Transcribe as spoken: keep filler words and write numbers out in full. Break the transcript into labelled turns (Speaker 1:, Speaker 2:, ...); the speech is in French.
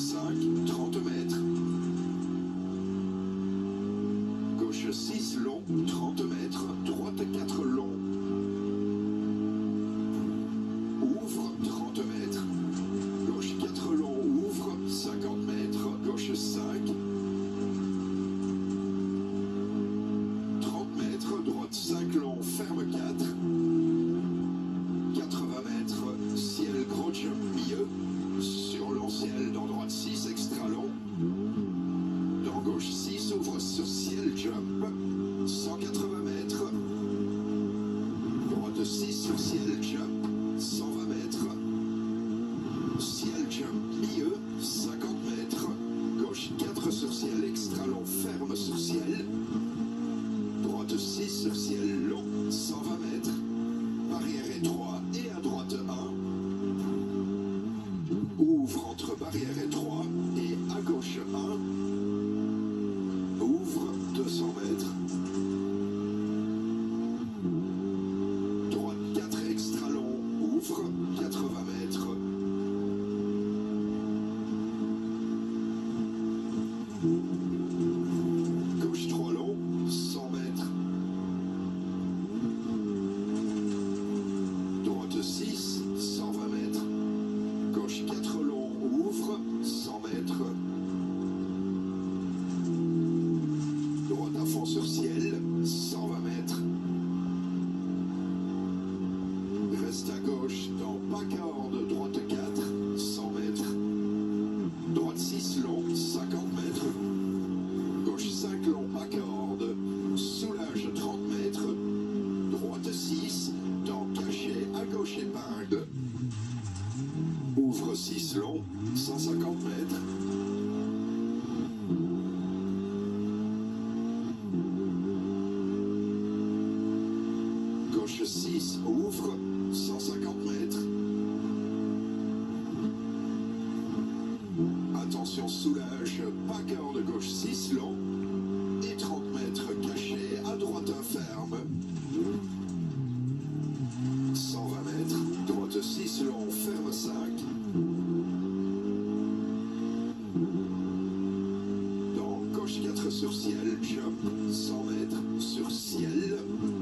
Speaker 1: cinq, trente mètres. Gauche six, long, trente mètres. Droite quatre, long. Ouvre, trente mètres. Gauche quatre, long, ouvre, cinquante mètres. Gauche cinq. trente mètres. Droite cinq, long, ferme quatre. quatre-vingts mètres. Ciel, gros jump, milieu. Sur long ciel, dans droite six, extra long. Dans gauche six, ouvre sur ciel, jump. cent quatre-vingts mètres. Droite six, sur ciel, jump. cent vingt mètres. Ciel, jump, milieu. cinquante mètres. Gauche quatre, sur ciel, extra long, ferme sur ciel. Droite six, sur ciel, long, cent vingt mètres. Barrière étroit et à droite un. Ouvre entre barrière étroit et à gauche un. Ouvre deux cents mètres. Droite quatre extra long. Ouvre quatre-vingts mètres. Gauche trois long. cent mètres. Droite six. cent vingt mètres. Gauche quatre long. Ouvre cent mètres. Droite à fond sur ciel, cent vingt mètres. Reste à gauche dans Bacorde, droite quatre, cent mètres. Droite six long, cinquante mètres. Gauche cinq long, Bacorde. Soulage trente mètres. Droite six, dans cachet, à gauche épingle. Ouvre six long, cent cinquante mètres. Gauche six, ouvre, cent cinquante mètres. Attention, soulage, Bacorde, gauche six long. Et trente mètres caché, à droite ferme. cent vingt mètres, droite six long, ferme cinq. Dans gauche quatre sur ciel, jump, cent mètres sur ciel.